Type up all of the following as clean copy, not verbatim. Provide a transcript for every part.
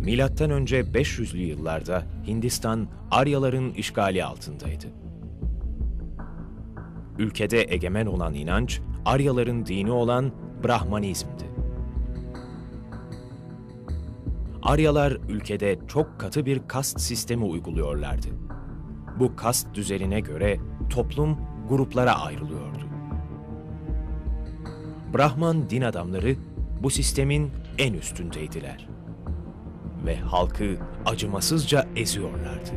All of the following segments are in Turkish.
Milattan önce 500'lü yıllarda Hindistan Aryaların işgali altındaydı. Ülkede egemen olan inanç, Aryaların dini olan Brahmanizm'di. Aryalar ülkede çok katı bir kast sistemi uyguluyorlardı. Bu kast düzenine göre toplum gruplara ayrılıyordu. Brahman din adamları bu sistemin en üstündeydiler ve halkı acımasızca eziyorlardı.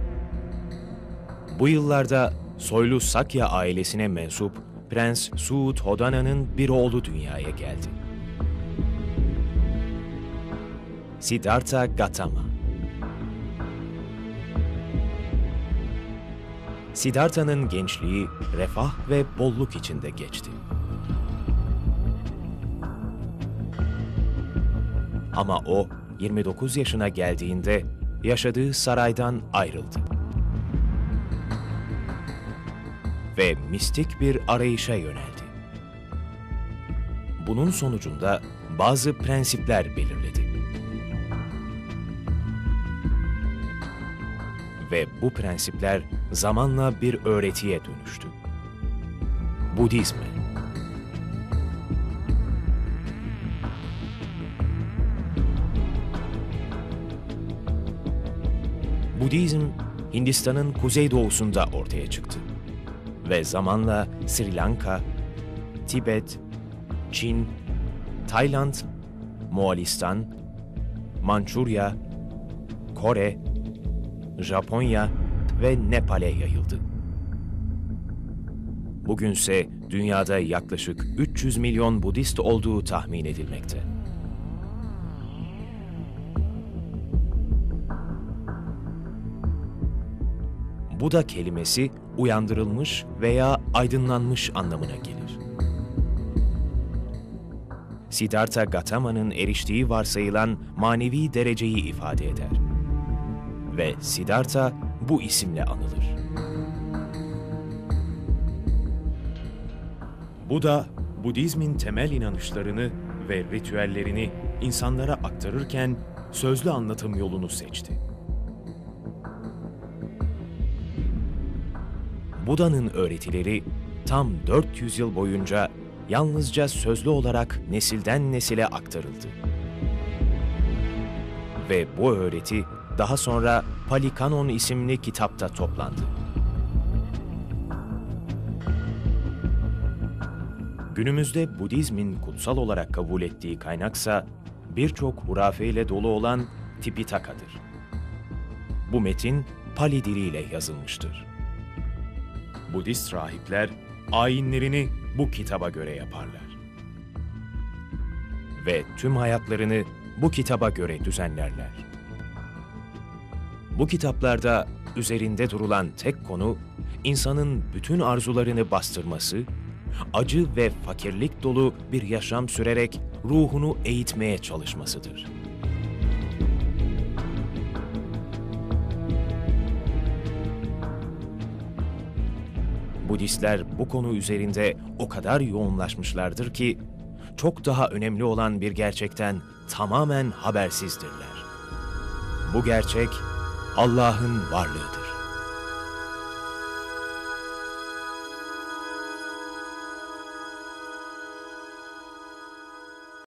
Bu yıllarda soylu Sakya ailesine mensup Prens Suudhodana'nın bir oğlu dünyaya geldi. Siddhartha Gautama. Siddhartha'nın gençliği refah ve bolluk içinde geçti. Ama o 29 yaşına geldiğinde yaşadığı saraydan ayrıldı. Ve mistik bir arayışa yöneldi. Bunun sonucunda bazı prensipler belirledi. Ve bu prensipler zamanla bir öğretiye dönüştü. Budizme. Budizm, Hindistan'ın kuzeydoğusunda ortaya çıktı ve zamanla Sri Lanka, Tibet, Çin, Tayland, Moğolistan, Mançurya, Kore, Japonya ve Nepal'e yayıldı. Bugünse dünyada yaklaşık 300 milyon Budist olduğu tahmin edilmekte. Buda kelimesi uyandırılmış veya aydınlanmış anlamına gelir. Siddhartha Gautama'nın eriştiği varsayılan manevi dereceyi ifade eder. Ve Siddhartha bu isimle anılır. Buda, Budizmin temel inanışlarını ve ritüellerini insanlara aktarırken sözlü anlatım yolunu seçti. Buda'nın öğretileri tam 400 yıl boyunca yalnızca sözlü olarak nesilden nesile aktarıldı. Ve bu öğreti daha sonra Pali Canon isimli kitapta toplandı. Günümüzde Budizmin kutsal olarak kabul ettiği kaynaksa birçok hurafeyle dolu olan Tipitaka'dır. Bu metin Pali diliyle yazılmıştır. Budist rahipler ayinlerini bu kitaba göre yaparlar. Ve tüm hayatlarını bu kitaba göre düzenlerler. Bu kitaplarda üzerinde durulan tek konu, insanın bütün arzularını bastırması, acı ve fakirlik dolu bir yaşam sürerek ruhunu eğitmeye çalışmasıdır. Budistler bu konu üzerinde o kadar yoğunlaşmışlardır ki, çok daha önemli olan bir gerçekten tamamen habersizdirler. Bu gerçek, Allah'ın varlığıdır.